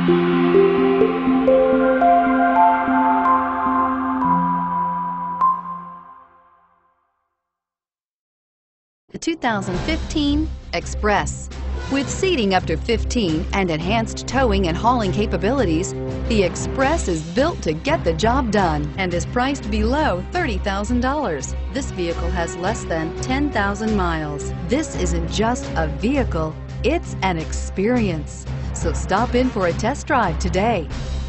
The 2015 Express. With seating up to 15 and enhanced towing and hauling capabilities, the Express is built to get the job done and is priced below $30,000. This vehicle has less than 10,000 miles. This isn't just a vehicle, it's an experience. So stop in for a test drive today.